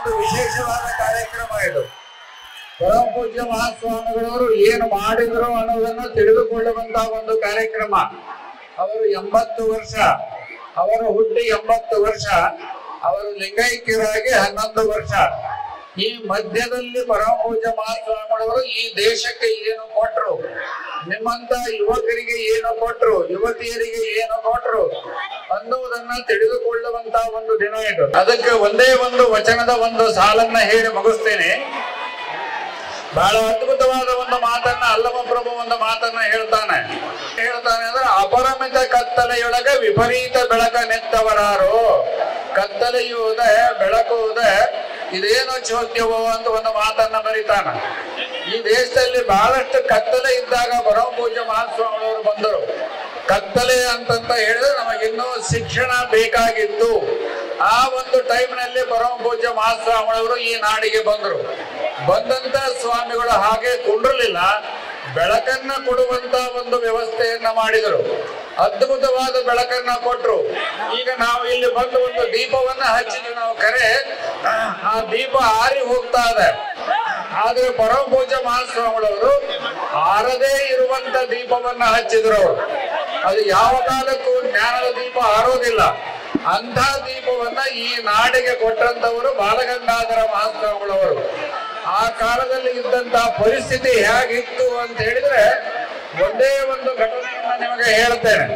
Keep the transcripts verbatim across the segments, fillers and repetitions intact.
ಒಂದು ವಿಶೇಷವಾದ ಕಾರ್ಯಕ್ರಮ ಇದು. ಪರಮ ಪೂಜ್ಯ ಮಹಾಸ್ವಾಮಿಗಳವರು ಏನು ಮಾಡಿದ್ರು ಅನ್ನೋದನ್ನು ತಿಳಿದುಕೊಳ್ಳುವಂತಹ ಒಂದು ಕಾರ್ಯಕ್ರಮ. ಅವರು ಎಂಬತ್ತು ವರ್ಷ, ಅವರು ಹುಟ್ಟಿ ಎಂಬತ್ತು ವರ್ಷ, ಅವರು ಲಿಂಗೈಕ್ಯರಾಗಿ ಹನ್ನೊಂದು ವರ್ಷ. ಈ ಮಧ್ಯದಲ್ಲಿ ಪರಮ ಪೂಜ್ಯ ಮಹಾಸ್ವಾಮಿಗಳವರು ಈ ದೇಶಕ್ಕೆ ಏನು ಕೊಟ್ರು, ನಿಮ್ಮಂತ ಯುವಕರಿಗೆ ಏನು ಕೊಟ್ರು, ಯುವತಿಯರಿಗೆ ಏನು ಕೊಟ್ರು ಅನ್ನುವುದನ್ನ ತಿಳಿದುಕೊಳ್ಳುವಂತ ಒಂದು ದಿನ ಇದು. ಅದಕ್ಕೆ ಒಂದೇ ಒಂದು ವಚನದ ಒಂದು ಸಾಲನ್ನ ಹೇಳಿ ಮುಗಿಸ್ತೇನೆ. ಬಹಳ ಅದ್ಭುತವಾದ ಒಂದು ಮಾತನ್ನ ಅಲ್ಲಮ ಪ್ರಭು ಒಂದು ಮಾತನ್ನ ಹೇಳ್ತಾನೆ ಹೇಳ್ತಾನೆ ಅಂದ್ರೆ ಅಪರಮಿತ ಕತ್ತಲೆಯೊಳಗೆ ವಿಪರೀತ ಬೆಳಕ ನೆತ್ತವರಾರು. ಕತ್ತಲೆಯುವುದ ಬೆಳಕುವುದ ಇದೇನೋ ಚೋದ್ಯವೋ ಅಂತ ಒಂದು ಮಾತನ್ನ ಬರೀತಾನ. ಈ ದೇಶದಲ್ಲಿ ಬಹಳಷ್ಟು ಕತ್ತಲೆ ಇದ್ದಾಗ ಪರಮ ಪೂಜ್ಯ ಮಹಾಸ್ವಾಮಿಗಳವರು ಬಂದರು. ಕತ್ತಲೆ ಅಂತಂತ ಹೇಳಿದ್ರೆ ನಮಗಿನ್ನೂ ಶಿಕ್ಷಣ ಬೇಕಾಗಿತ್ತು. ಆ ಒಂದು ಟೈಮ್ನಲ್ಲಿ ಪರಮ ಪೂಜ್ಯ ಮಹಾಸ್ವಾಮಿಗಳವರು ಈ ನಾಡಿಗೆ ಬಂದರು. ಬಂದಂತ ಸ್ವಾಮಿಗಳು ಹಾಗೆ ಕುಂಡ್ರಲಿಲ್ಲ, ಬೆಳಕನ್ನ ಕೊಡುವಂತ ಒಂದು ವ್ಯವಸ್ಥೆಯನ್ನ ಮಾಡಿದರು. ಅದ್ಭುತವಾದ ಬೆಳಕನ್ನ ಕೊಟ್ರು. ಈಗ ನಾವು ಇಲ್ಲಿ ಬಂದು ಒಂದು ದೀಪವನ್ನ ಹಚ್ಚಿದ್ವಿ ನಾವು, ಕರೆ ಆ ದೀಪ ಆರಿ ಹೋಗ್ತಾ ಇದೆ. ಆದ್ರೆ ಪರಮ ಪೂಜ್ಯ ಮಹಾಸ್ವಾಮಿಗಳವರು ಆರದೇ ಇರುವಂತ ದೀಪವನ್ನ ಹಚ್ಚಿದ್ರು. ಅವರು ಅದು ಯಾವ ಕಾಲಕ್ಕೂ ಜ್ಞಾನದ ದೀಪ ಆರೋದಿಲ್ಲ. ಅಂಥ ದೀಪವನ್ನ ಈ ನಾಡಿಗೆ ಕೊಟ್ಟಂತವರು ಬಾಲಗಂಗಾಧರ ಮಹಾಸ್ವಾಮಿಗಳವರು. ಆ ಕಾಲದಲ್ಲಿ ಇದ್ದಂತಹ ಪರಿಸ್ಥಿತಿ ಹೇಗಿತ್ತು ಅಂತ ಹೇಳಿದ್ರೆ ಒಂದೇ ಒಂದು ಘಟನೆಯನ್ನ ನಿಮಗೆ ಹೇಳ್ತೇನೆ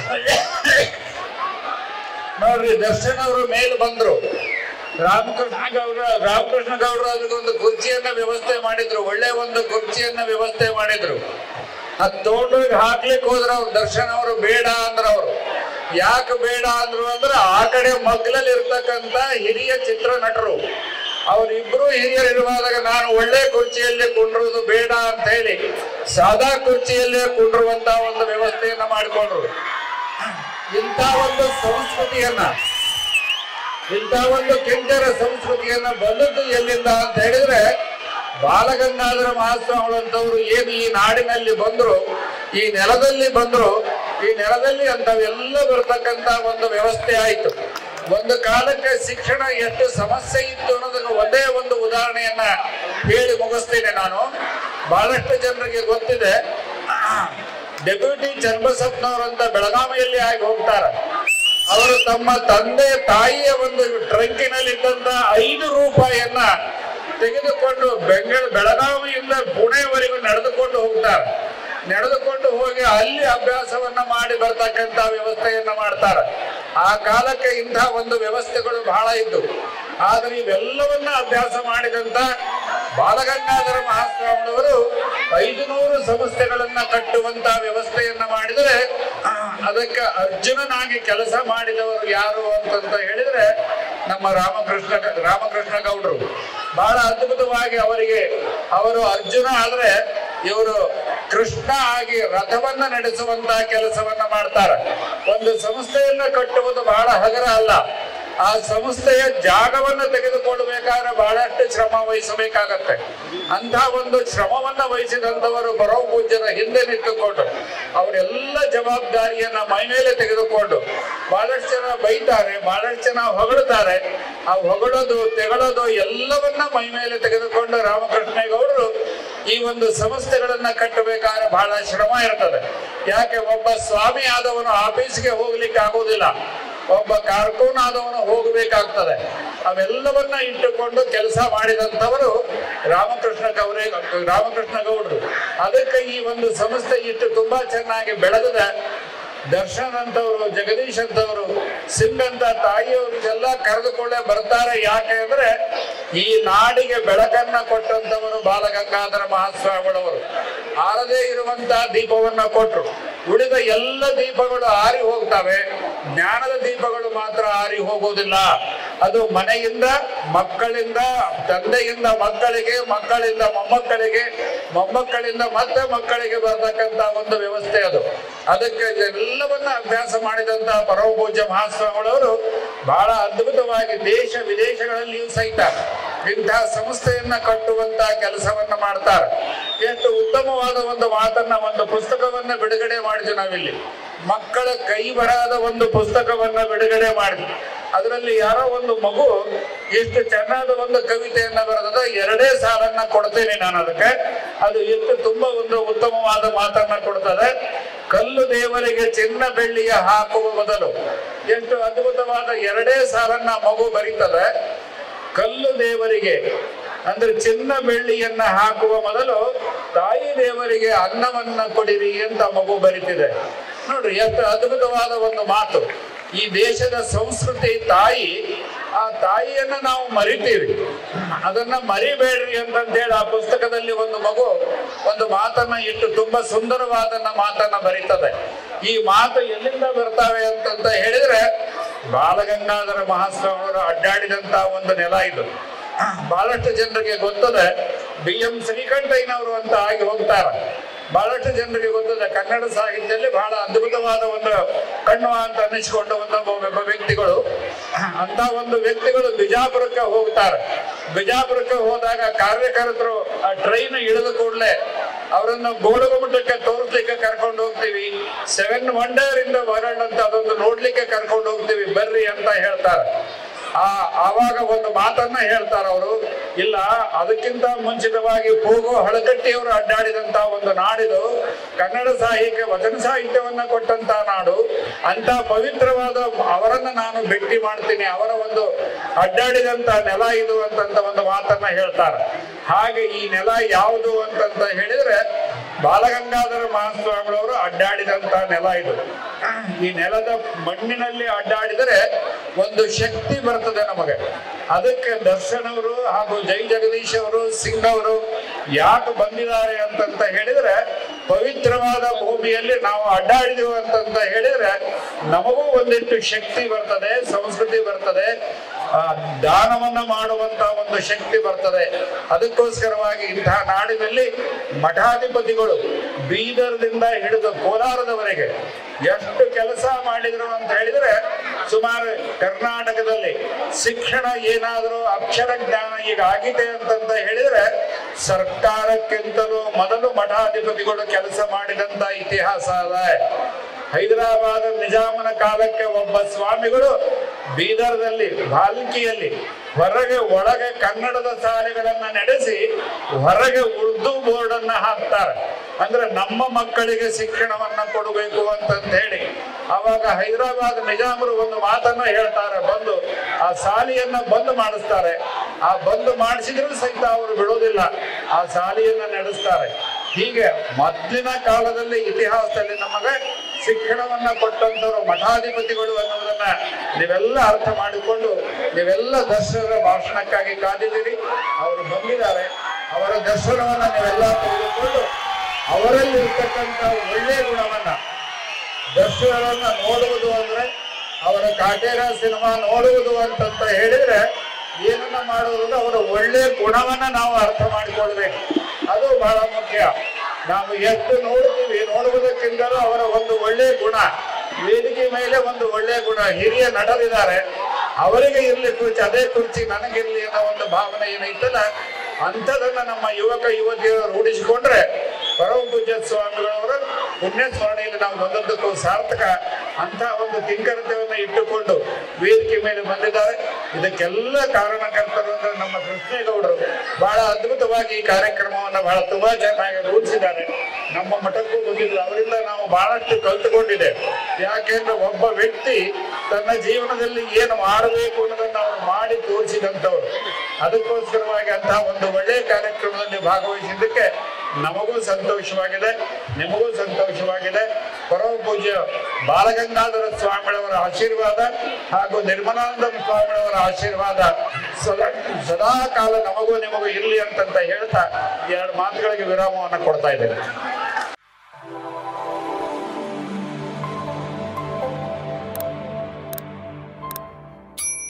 ನೋಡ್ರಿ. ದರ್ಶನ್ ಅವರು ಮೇಲೆ ಬಂದ್ರು. ರಾಮಕೃಷ್ಣ ಗೌಡ್ರ ರಾಮಕೃಷ್ಣ ಗೌಡ್ರು ಅದಕ್ಕೊಂದು ಕುರ್ಚಿಯನ್ನ ವ್ಯವಸ್ಥೆ ಮಾಡಿದ್ರು. ಒಳ್ಳೆ ಒಂದು ಕುರ್ಚಿಯನ್ನ ವ್ಯವಸ್ಥೆ ಮಾಡಿದ್ರು. ಅದ್ ತಗೊಂಡೋಗಿ ಹಾಕ್ಲಿಕ್ಕೆ ಹೋದ್ರ ಅವ್ರು ದರ್ಶನ್ ಅವರು ಬೇಡ ಅಂದ್ರ. ಅವರು ಯಾಕೆ ಬೇಡ ಅಂದ್ರು ಅಂದ್ರೆ ಆ ಕಡೆ ಮಗ್ಲಲ್ಲಿ ಇರ್ತಕ್ಕಂತ ಹಿರಿಯ ಚಿತ್ರ ನಟರು ಅವರಿಬ್ರು ಹಿರಿಯರಿರುವಾಗ ನಾನು ಒಳ್ಳೆ ಕುರ್ಚಿಯಲ್ಲಿ ಕುಂಡ್ರುವುದು ಬೇಡ ಅಂತ ಹೇಳಿ ಸಾದಾ ಕುರ್ಚಿಯಲ್ಲೇ ಕುಂಡ್ರುವಂತ ಒಂದು ವ್ಯವಸ್ಥೆಯನ್ನ ಮಾಡಿಕೊಂಡ್ರು. ಇಂಥ ಒಂದು ಸಂಸ್ಕೃತಿಯನ್ನ ಇಂಥ ಒಂದು ಕಿಂಚರ ಸಂಸ್ಕೃತಿಯನ್ನ ಬಂದದ್ದು ಎಲ್ಲಿಂದ ಅಂತ ಹೇಳಿದ್ರೆ ಬಾಲಗಂಗಾಧರ ಮಹಾಸ್ವಾಮಿಗಳಂತವ್ರು ಏನು ಈ ನಾಡಿನಲ್ಲಿ ಬಂದ್ರು, ಈ ನೆಲದಲ್ಲಿ ಬಂದ್ರು, ಈ ನೆಲದಲ್ಲಿ ಅಂತವೆಲ್ಲ ಬರ್ತಕ್ಕಂತ ಒಂದು ವ್ಯವಸ್ಥೆ ಆಯ್ತು. ಒಂದು ಕಾಲಕ್ಕೆ ಶಿಕ್ಷಣ ಎಷ್ಟು ಸಮಸ್ಯೆ ಇತ್ತು ಅನ್ನೋದಕ್ಕೆ ಒಂದೇ ಒಂದು ಉದಾಹರಣೆಯನ್ನ ಹೇಳಿ ಮುಗಿಸ್ತೇನೆ ನಾನು. ಬಹಳಷ್ಟು ಜನರಿಗೆ ಗೊತ್ತಿದೆ, ಡೆಪ್ಯೂಟಿ ಚನ್ನಬಸಪ್ಪನವರಂತ ಬೆಳಗಾವಿಯಲ್ಲಿ ಆಗಿ ಹೋಗ್ತಾರೆ. ಅವರು ತಮ್ಮ ತಂದೆ ತಾಯಿಯ ಒಂದು ಟ್ರಂಕಿನಲ್ಲಿ ಇದ್ದಂತ ಐದು ರೂಪಾಯಿಯನ್ನ ತೆಗೆದುಕೊಂಡು ಬೆಂಗಳೂರು ಬೆಳಗಾವಿಯಿಂದ ಪುಣೆವರೆಗೂ ನಡೆದುಕೊಂಡು ಹೋಗ್ತಾರೆ. ನಡೆದುಕೊಂಡು ಹೋಗಿ ಅಲ್ಲಿ ಅಭ್ಯಾಸವನ್ನ ಮಾಡಿ ಬರ್ತಕ್ಕಂತ ವ್ಯವಸ್ಥೆಯನ್ನ ಮಾಡ್ತಾರೆ. ಆ ಕಾಲಕ್ಕೆ ಇಂಥ ಒಂದು ವ್ಯವಸ್ಥೆಗಳು ಬಹಳ ಇದ್ದು. ಆದ್ರೆ ಇವೆಲ್ಲವನ್ನ ಅಭ್ಯಾಸ ಮಾಡಿದಂತ ಬಾಲಗಂಗಾಧರ ಮಹಾಸ್ವಾಮಿಗಳವರು ಐದು ನೂರು ಸಂಸ್ಥೆಗಳನ್ನ ಕಟ್ಟುವಂತ ವ್ಯವಸ್ಥೆಯನ್ನ ಮಾಡಿದರೆ ಅದಕ್ಕೆ ಅರ್ಜುನನಾಗಿ ಕೆಲಸ ಮಾಡಿದವರು ಯಾರು ಅಂತಂತ ಹೇಳಿದ್ರೆ ನಮ್ಮ ರಾಮಕೃಷ್ಣ ರಾಮಕೃಷ್ಣ ಗೌಡರು. ಬಹಳ ಅದ್ಭುತವಾಗಿ ಅವರಿಗೆ ಅವರು ಅರ್ಜುನ ಆದ್ರೆ ಇವರು ಕೃಷ್ಣ ಆಗಿ ರಥವನ್ನ ನಡೆಸುವಂತ ಕೆಲಸವನ್ನ ಮಾಡ್ತಾರೆ. ಒಂದು ಸಂಸ್ಥೆಯನ್ನ ಕಟ್ಟುವುದು ಬಹಳ ಹಗರ ಅಲ್ಲ. ಆ ಸಂಸ್ಥೆಯ ಜಾಗವನ್ನು ತೆಗೆದುಕೊಳ್ಳಬೇಕಾದ್ರೆ ಬಹಳಷ್ಟು ಶ್ರಮ ವಹಿಸಬೇಕಾಗತ್ತೆ. ಅಂತ ಒಂದು ಶ್ರಮವನ್ನ ವಹಿಸಿದಂತವರು ಪರಮ ಪೂಜ್ಯರ ಹಿಂದೆ ನಿಂತುಕೊಂಡು ಅವರೆಲ್ಲ ಜವಾಬ್ದಾರಿಯನ್ನ ಮೈ ಮೇಲೆ ತೆಗೆದುಕೊಂಡು ಬಹಳಷ್ಟು ಜನ ಬೈತಾರೆ, ಬಹಳಷ್ಟು ಜನ ಹೊಗಳುತ್ತಾರೆ. ಆ ಹೊಗಳೋದು ತೆಗಳೋದು ಎಲ್ಲವನ್ನ ಮೈ ಮೇಲೆ ತೆಗೆದುಕೊಂಡು ರಾಮಕೃಷ್ಣೇಗೌಡರು ಈ ಒಂದು ಸಂಸ್ಥೆಗಳನ್ನ ಕಟ್ಟಬೇಕಾದ್ರೆ ಬಹಳ ಶ್ರಮ ಇರ್ತದೆ. ಯಾಕೆ ಒಬ್ಬ ಸ್ವಾಮಿ ಆದವನು ಆಫೀಸ್ಗೆ ಹೋಗ್ಲಿಕ್ಕೆ ಆಗುವುದಿಲ್ಲ, ಒಬ್ಬ ಕಾರ್ಕೂನ್ ಆದವನು ಹೋಗಬೇಕಾಗ್ತದೆ. ಅವೆಲ್ಲವನ್ನ ಇಟ್ಟುಕೊಂಡು ಕೆಲಸ ಮಾಡಿದಂಥವರು ರಾಮಕೃಷ್ಣ ಗೌರೇ ರಾಮಕೃಷ್ಣ ಗೌಡರು. ಅದಕ್ಕೆ ಈ ಒಂದು ಸಂಸ್ಥೆ ಇಟ್ಟು ತುಂಬಾ ಚೆನ್ನಾಗಿ ಬೆಳೆದಿದೆ. ದರ್ಶನ್ ಅಂತವರು, ಜಗದೀಶ್ ಅಂತವರು, ಸಿಂಗ್ ಅಂತ ತಾಯಿಯವರಿಗೆಲ್ಲ ಕರೆದುಕೊಳ್ಳೆ ಬರ್ತಾರೆ. ಯಾಕೆ ಅಂದ್ರೆ ಈ ನಾಡಿಗೆ ಬೆಳಕನ್ನ ಕೊಟ್ಟಂತವರು ಬಾಲಗಂಗಾಧರ ಮಹಾಸ್ವಾಮಿಗಳವರು. ಆರದೇ ಇರುವಂತಹ ದೀಪವನ್ನ ಕೊಟ್ಟರು. ಉಳಿದ ಎಲ್ಲ ದೀಪಗಳು ಆರಿ ಹೋಗ್ತವೆ, ಜ್ಞಾನದ ದೀಪಗಳು ಮಾತ್ರ ಆರಿ ಹೋಗುವುದಿಲ್ಲ. ಅದು ಮನೆಯಿಂದ ಮಕ್ಕಳಿಂದ, ತಂದೆಯಿಂದ ಮಕ್ಕಳಿಗೆ, ಮಕ್ಕಳಿಂದ ಮೊಮ್ಮಕ್ಕಳಿಗೆ, ಮೊಮ್ಮಕ್ಕಳಿಂದ ಮತ್ತೆ ಮಕ್ಕಳಿಗೆ ಬರ್ತಕ್ಕಂತ ಒಂದು ವ್ಯವಸ್ಥೆ ಅದು. ಅದಕ್ಕೆ ಎಲ್ಲವನ್ನ ಅಭ್ಯಾಸ ಮಾಡಿದಂತಹ ಪರಮ ಪೂಜ್ಯ ಮಹಾಸ್ವಾಮಿಗಳವರು ಬಹಳ ಅದ್ಭುತವಾಗಿ ದೇಶ ವಿದೇಶಗಳಲ್ಲಿಯೂ ಸಹಿತ ಇಂತಹ ಸಂಸ್ಥೆಯನ್ನ ಕಟ್ಟುವಂತ ಕೆಲಸವನ್ನ ಮಾಡ್ತಾರೆ. ಎಷ್ಟು ಉತ್ತಮವಾದ ಒಂದು ಮಾತನ್ನ, ಒಂದು ಪುಸ್ತಕವನ್ನ ಬಿಡುಗಡೆ ಮಾಡಿದ್ವಿ ನಾವಿಲ್ಲಿ. ಮಕ್ಕಳ ಕೈ ಬರಹದ ಒಂದು ಪುಸ್ತಕವನ್ನ ಬಿಡುಗಡೆ ಮಾಡಿದ್ವಿ. ಅದರಲ್ಲಿ ಯಾರೋ ಒಂದು ಮಗು ಎಷ್ಟು ಚೆನ್ನಾದ ಒಂದು ಕವಿತೆಯನ್ನ ಬರೆದ, ಎರಡೇ ಸಾಲನ್ನ ಕೊಡ್ತೇನೆ ನಾನು ಅದಕ್ಕೆ. ಅದು ಎಷ್ಟು ತುಂಬಾ ಒಂದು ಉತ್ತಮವಾದ ಮಾತನ್ನ ಕೊಡ್ತದೆ. ಕಲ್ಲು ದೇವರಿಗೆ ಚಿನ್ನ ಬೆಳ್ಳಿಯ ಹಾಕುವ ಮೊದಲು, ಎಷ್ಟು ಅದ್ಭುತವಾದ ಎರಡೇ ಸಾಲನ್ನ ಮಗು ಬರೀತದೆ. ಕಲ್ಲು ದೇವರಿಗೆ ಅಂದ್ರೆ ಚಿನ್ನ ಬೆಳ್ಳಿಯನ್ನ ಹಾಕುವ ಮೊದಲು ತಾಯಿ ದೇವರಿಗೆ ಅನ್ನವನ್ನ ಕೊಡಿರಿ ಅಂತ ಮಗು ಬರೀತಿದೆ. ನೋಡ್ರಿ ಎಷ್ಟು ಅದ್ಭುತವಾದ ಒಂದು ಮಾತು. ಈ ದೇಶದ ಸಂಸ್ಕೃತಿ ತಾಯಿ, ಆ ತಾಯಿಯನ್ನ ನಾವು ಮರಿತೀವಿ, ಅದನ್ನ ಮರಿಬೇಡ್ರಿ ಅಂತಂತೇಳಿ ಆ ಪುಸ್ತಕದಲ್ಲಿ ಒಂದು ಮಗು ಒಂದು ಮಾತನ್ನ ಇಟ್ಟು ತುಂಬಾ ಸುಂದರವಾದನ್ನ ಮಾತನ್ನ ಬರೀತದೆ. ಈ ಮಾತು ಎಲ್ಲಿಂದ ಬರ್ತಾವೆ ಅಂತಂತ ಹೇಳಿದ್ರೆ, ಬಾಲಗಂಗಾಧರ ಮಹಾಸ್ವಾಮಿಯವರು ಅಡ್ಡಾಡಿದಂತ ಒಂದು ನೆಲ ಇದು. ಬಹಳಷ್ಟು ಜನರಿಗೆ ಗೊತ್ತದೆ, ಬಿ ಎಂ ಶ್ರೀಕಂಠಯ್ಯನವರು ಅಂತ ಆಗಿ ಹೋಗ್ತಾರೆ. ಬಹಳಷ್ಟು ಜನರಿಗೆ ಗೊತ್ತದೆ, ಕನ್ನಡ ಸಾಹಿತ್ಯದಲ್ಲಿ ಬಹಳ ಅದ್ಭುತವಾದ ಒಂದು ಕಣ್ಣು ಅಂತ ಅನ್ನಿಸಿಕೊಂಡ ಒಂದು ವ್ಯಕ್ತಿಗಳು. ಅಂತ ಒಂದು ವ್ಯಕ್ತಿಗಳು ಬಿಜಾಪುರಕ್ಕೆ ಹೋಗ್ತಾರೆ. ಬಿಜಾಪುರಕ್ಕೆ ಹೋದಾಗ ಕಾರ್ಯಕರ್ತರು ಆ ಟ್ರೈನ್ ಇಳಿದ ಕೂಡಲೇ ಅವರನ್ನು ಗೋಳಗುಮಠಕ್ಕೆ ತೋರಿಸ್ಲಿಕ್ಕೆ ಕರ್ಕೊಂಡು ಹೋಗ್ತೀವಿ, seven wonder in the world ಅಂತ ಅದೊಂದು ನೋಡ್ಲಿಕ್ಕೆ ಕರ್ಕೊಂಡು ಹೋಗ್ತೀವಿ ಬರ್ರಿ ಅಂತ ಹೇಳ್ತಾರೆ. ಆ ಆವಾಗ ಒಂದು ಮಾತನ್ನ ಹೇಳ್ತಾರ ಅವರು, ಇಲ್ಲ ಅದಕ್ಕಿಂತ ಮುಂಚಿತವಾಗಿ ಪೂಗೋ ಹಳಕಟ್ಟಿಯವರು ಅಡ್ಡಾಡಿದಂತ ಒಂದು ನಾಡಿದು, ಕನ್ನಡ ಸಾಹಿತ್ಯ ವಚನ ಸಾಹಿತ್ಯವನ್ನ ಕೊಟ್ಟಂತ ನಾಡು, ಅಂತ ಪವಿತ್ರವಾದ ಅವರನ್ನ ನಾನು ಭೇಟಿ ಮಾಡ್ತೀನಿ, ಅವರ ಒಂದು ಅಡ್ಡಾಡಿದಂತ ನೆಲ ಇದು ಅಂತಂತ ಒಂದು ಮಾತನ್ನ ಹೇಳ್ತಾರೆ. ಹಾಗೆ ಈ ನೆಲ ಯಾವುದು ಅಂತಂತ ಹೇಳಿದ್ರೆ ಬಾಲಗಂಗಾಧರ ಮಹಾಸ್ವಾಮಿಗಳವರು ಅಡ್ಡಾಡಿದಂತ ನೆಲ ಇದು. ಈ ನೆಲದ ಮಣ್ಣಿನಲ್ಲಿ ಅಡ್ಡಾಡಿದರೆ ಒಂದು ಶಕ್ತಿ ಬರ್ತದೆ ನಮಗೆ. ಅದಕ್ಕೆ ದರ್ಶನ್ ಅವರು ಹಾಗೂ ಜೈ ಜಗದೀಶ್ ಅವರು, ಸಿಂಗ್ ಅವರು ಯಾಕೆ ಬಂದಿದ್ದಾರೆ ಅಂತಂತ ಹೇಳಿದ್ರೆ, ಪವಿತ್ರವಾದ ಭೂಮಿಯಲ್ಲಿ ನಾವು ಅಡ್ಡಾಡಿದೆವು ಅಂತಂತ ಹೇಳಿದ್ರೆ ನಮಗೂ ಒಂದಿಷ್ಟು ಶಕ್ತಿ ಬರ್ತದೆ, ಸಂಸ್ಕೃತಿ ಬರ್ತದೆ, ಆ ದಾನವನ್ನ ಮಾಡುವಂತ ಒಂದು ಶಕ್ತಿ ಬರ್ತದೆ. ಅದಕ್ಕೋಸ್ಕರವಾಗಿ ಇಂತಹ ನಾಡಿನಲ್ಲಿ ಮಠಾಧಿಪತಿಗಳು ಬೀದರ್ದಿಂದ ಹಿಡಿದು ಕೋಲಾರದವರೆಗೆ ಎಷ್ಟು ಕೆಲಸ ಮಾಡಿದ್ರು ಅಂತ ಹೇಳಿದ್ರೆ, ಸುಮಾರು ಕರ್ನಾಟಕದಲ್ಲಿ ಶಿಕ್ಷಣ ಏನಾದರೂ ಅಕ್ಷರ ಜ್ಞಾನ ಈಗ ಆಗಿದೆ ಅಂತಂತ ಹೇಳಿದ್ರೆ ಸರ್ಕಾರಕ್ಕಿಂತಲೂ ಮೊದಲು ಮಠಾಧಿಪತಿಗಳು ಕೆಲಸ ಮಾಡಿದಂತ ಇತಿಹಾಸ ಅದ. ಹೈದರಾಬಾದ್ ನಿಜಾಮನ ಕಾಲಕ್ಕೆ ಒಬ್ಬ ಸ್ವಾಮಿಗಳು ಬೀದರ್ದಲ್ಲಿ ಭಾಲ್ಕಿಯಲ್ಲಿ ಹೊರಗೆ ಒಳಗೆ ಕನ್ನಡದ ಶಾಲೆಗಳನ್ನ ನಡೆಸಿ ಹೊರಗೆ ಉರ್ದು ಬೋರ್ಡ್ ಅನ್ನ ಹಾಕ್ತಾರೆ. ಅಂದ್ರೆ ನಮ್ಮ ಮಕ್ಕಳಿಗೆ ಶಿಕ್ಷಣವನ್ನ ಕೊಡಬೇಕು ಅಂತಂತ ಹೇಳಿ ಅವಾಗ ಹೈದರಾಬಾದ್ ನಿಜಾಮರು ಒಂದು ಮಾತನ್ನ ಹೇಳ್ತಾರೆ, ಬಂದು ಆ ಶಾಲೆಯನ್ನ ಬಂದ್ ಮಾಡಿಸ್ತಾರೆ. ಆ ಬಂದ್ ಮಾಡಿಸಿದ್ರು ಸಹಿತ ಅವರು ಬಿಡೋದಿಲ್ಲ, ಆ ಶಾಲೆಯನ್ನ ನಡೆಸ್ತಾರೆ. ಹೀಗೆ ಮೊದಲಿನ ಕಾಲದಲ್ಲಿ ಇತಿಹಾಸದಲ್ಲಿ ನಮಗೆ ಶಿಕ್ಷಣವನ್ನ ಕೊಟ್ಟಂತವರು ಮಠಾಧಿಪತಿಗಳು ಅನ್ನೋದನ್ನ ನೀವೆಲ್ಲ ಅರ್ಥ ಮಾಡಿಕೊಂಡು ನೀವೆಲ್ಲ ದರ್ಶನರ ಭಾಷಣಕ್ಕಾಗಿ ಕಾದಿದ್ದೀರಿ. ಅವರು ಬಂದಿದ್ದಾರೆ, ಅವರ ದರ್ಶನವನ್ನ ನೀವೆಲ್ಲ ತೆಗೆದುಕೊಂಡು ಅವರಲ್ಲಿ ಇರ್ತಕ್ಕಂಥ ಒಳ್ಳೆಯ ಗುಣವನ್ನ ದರ್ಶನವನ್ನ ನೋಡುವುದು ಅಂದ್ರೆ ಅವರ ಕಾಟೇರ ಸಿನಿಮಾ ನೋಡುವುದು ಅಂತಂತ ಹೇಳಿದ್ರೆ ಏನನ್ನ ಮಾಡುವುದು, ಅವರ ಒಳ್ಳೆಯ ಗುಣವನ್ನ ನಾವು ಅರ್ಥ ಮಾಡಿಕೊಳ್ಬೇಕು. ಅದು ಬಹಳ ಮುಖ್ಯ. ನಾವು ಎಷ್ಟು ನೋಡ್ತೀವಿ, ನೋಡುವುದಕ್ಕಿಂತಲೂ ಅವರ ಒಂದು ಒಳ್ಳೆಯ ಗುಣ, ವೇದಿಕೆ ಮೇಲೆ ಒಂದು ಒಳ್ಳೆಯ ಗುಣ. ಹಿರಿಯ ನಟರಿದ್ದಾರೆ, ಅವರಿಗೆ ಇರ್ಲಿ ಕುರ್ಚಿ, ಅದೇ ಕುರ್ಚಿ ನನಗಿರ್ಲಿ ಅನ್ನೋ ಒಂದು ಭಾವನೆ ಏನೈತಲ್ಲ, ಅಂಥದನ್ನ ನಮ್ಮ ಯುವಕ ಯುವತಿಯರು ರೂಢಿಸಿಕೊಂಡ್ರೆ ಪರಮ ಪೂಜ್ಯ ಸ್ವಾಮಿಗಳವರ ಪುಣ್ಯ ಸ್ಮರಣೆಯಲ್ಲಿ ನಾವು ಬಂದದ್ದಕ್ಕೂ ಸಾರ್ಥಕ. ಅಂತ ಒಂದು ಕಿಂಕರತೆಯನ್ನ ಇಟ್ಟುಕೊಂಡು ವೇದಿಕೆ ಮೇಲೆ ಬಂದಿದ್ದಾರೆ. ಇದಕ್ಕೆಲ್ಲ ಕಾರಣಕರ್ತರು ಅಂದ್ರೆ ನಮ್ಮ ಕೃಷ್ಣೇಗೌಡರು ಬಹಳ ಅದ್ಭುತವಾಗಿ ಈ ಕಾರ್ಯಕ್ರಮವನ್ನ ಬಹಳ ತುಂಬಾ ಚೆನ್ನಾಗಿ ರೂಢಿಸಿದ್ದಾರೆ. ನಮ್ಮ ಮಠಕ್ಕೂ ಬಂದಿದ್ರು, ಅವರಿಂದ ನಾವು ಬಹಳಷ್ಟು ಕಲ್ತುಕೊಂಡಿದೆ. ಯಾಕೆಂದ್ರೆ ಒಬ್ಬ ವ್ಯಕ್ತಿ ತನ್ನ ಜೀವನದಲ್ಲಿ ಏನು ಮಾಡಬೇಕು ಅನ್ನೋದನ್ನ ಅವರು ಮಾಡಿ ತೋರಿಸಿದಂಥವ್ರು. ಅದಕ್ಕೋಸ್ಕರವಾಗಿ ಅಂತಹ ಒಂದು ಒಳ್ಳೆಯ ಕಾರ್ಯಕ್ರಮದಲ್ಲಿ ಭಾಗವಹಿಸಿದ್ದಕ್ಕೆ ನಮಗೂ ಸಂತೋಷವಾಗಿದೆ, ನಿಮಗೂ ಸಂತೋಷವಾಗಿದೆ. ಪರಮ ಪೂಜ್ಯ ಬಾಲಗಂಗಾಧರ ಸ್ವಾಮಿಗಳವರ ಆಶೀರ್ವಾದ ಹಾಗೂ ನಿರ್ಮಲಾನಂದ ಸ್ವಾಮಿಗಳವರ ಆಶೀರ್ವಾದ ಸದಾ ಸದಾ ಕಾಲ ನಮಗೂ ನಿಮಗೂ ಇರಲಿ ಅಂತಂತ ಹೇಳ್ತಾ ಎರಡು ಮಾತುಗಳಿಗೆ ವಿರಾಮವನ್ನು ಕೊಡ್ತಾ ಇದ್ದೇನೆ.